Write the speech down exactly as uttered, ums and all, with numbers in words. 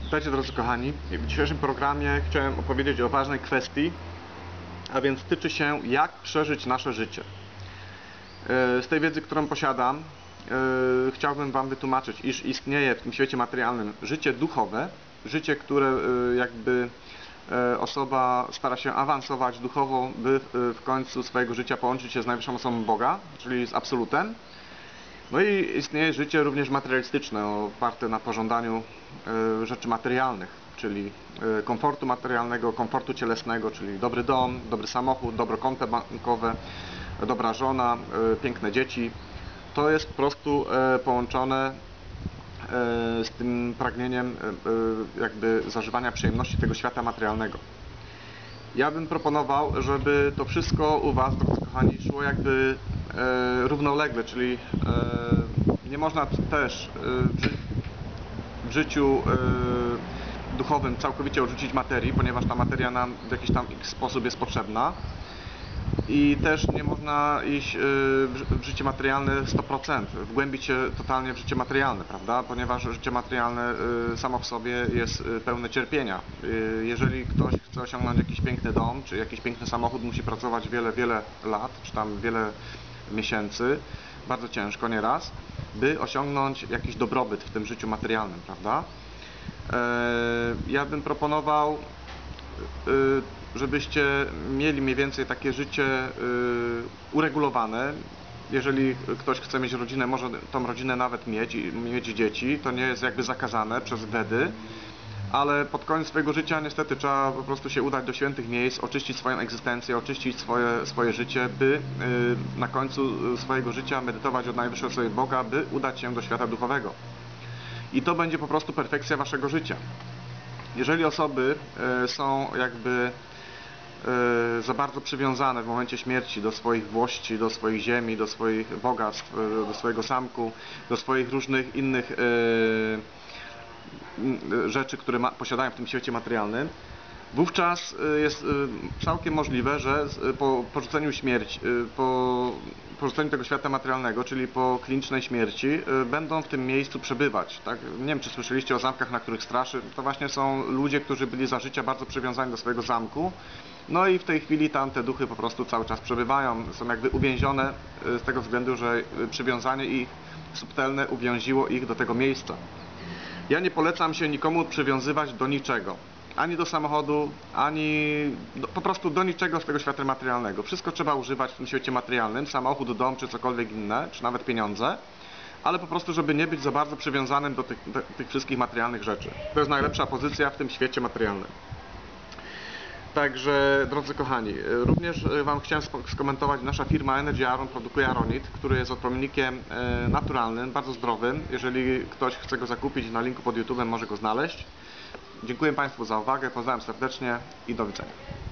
Witajcie drodzy kochani. W dzisiejszym programie chciałem opowiedzieć o ważnej kwestii, a więc tyczy się jak przeżyć nasze życie. Z tej wiedzy, którą posiadam, chciałbym Wam wytłumaczyć, iż istnieje w tym świecie materialnym życie duchowe, życie, które jakby osoba stara się awansować duchowo, by w końcu swojego życia połączyć się z najwyższą osobą Boga, czyli z Absolutem. No i istnieje życie również materialistyczne, oparte na pożądaniu rzeczy materialnych, czyli komfortu materialnego, komfortu cielesnego, czyli dobry dom, dobry samochód, dobre konto bankowe, dobra żona, piękne dzieci. To jest po prostu połączone z tym pragnieniem jakby zażywania przyjemności tego świata materialnego. Ja bym proponował, żeby to wszystko u Was, drodzy kochani, szło jakby e, równolegle, czyli e, nie można też e, w, ży w życiu e, duchowym całkowicie odrzucić materii, ponieważ ta materia nam w jakiś tam sposób jest potrzebna. I też nie można iść e, w życie materialne sto procent, wgłębić się totalnie w życie materialne, prawda? Ponieważ życie materialne e, samo w sobie jest pełne cierpienia. E, jeżeli ktoś chce osiągnąć jakiś piękny dom, czy jakiś piękny samochód, musi pracować wiele, wiele lat, czy tam wiele miesięcy, bardzo ciężko nieraz, by osiągnąć jakiś dobrobyt w tym życiu materialnym, prawda? E, ja bym proponował, e, żebyście mieli mniej więcej takie życie yy, uregulowane. Jeżeli ktoś chce mieć rodzinę, może tą rodzinę nawet mieć i mieć dzieci, to nie jest jakby zakazane przez Wedy, ale pod koniec swojego życia niestety trzeba po prostu się udać do świętych miejsc, oczyścić swoją egzystencję, oczyścić swoje, swoje życie, by yy, na końcu swojego życia medytować od najwyższej osoby Boga, by udać się do świata duchowego. I to będzie po prostu perfekcja waszego życia. Jeżeli osoby yy, są jakby za bardzo przywiązane w momencie śmierci do swoich włości, do swojej ziemi, do swoich bogactw, do swojego zamku, do swoich różnych innych rzeczy, które posiadają w tym świecie materialnym, wówczas jest całkiem możliwe, że po porzuceniu śmierci, po porzuceniu tego świata materialnego, czyli po klinicznej śmierci, będą w tym miejscu przebywać. Tak? Nie wiem, czy słyszeliście o zamkach, na których straszy. To właśnie są ludzie, którzy byli za życia bardzo przywiązani do swojego zamku. No i w tej chwili tam te duchy po prostu cały czas przebywają. Są jakby uwięzione z tego względu, że przywiązanie ich subtelne uwięziło ich do tego miejsca. Ja nie polecam się nikomu przywiązywać do niczego. Ani do samochodu, ani do, po prostu do niczego z tego świata materialnego. Wszystko trzeba używać w tym świecie materialnym, samochód, dom czy cokolwiek inne, czy nawet pieniądze, ale po prostu, żeby nie być za bardzo przywiązanym do tych, do tych wszystkich materialnych rzeczy. To jest najlepsza pozycja w tym świecie materialnym. Także, drodzy kochani, również Wam chciałem skomentować, nasza firma Energy Aron produkuje aronit, który jest odpromiennikiem naturalnym, bardzo zdrowym. Jeżeli ktoś chce go zakupić, na linku pod YouTube'em może go znaleźć. Dziękuję Państwu za uwagę, pozdrawiam serdecznie i do widzenia.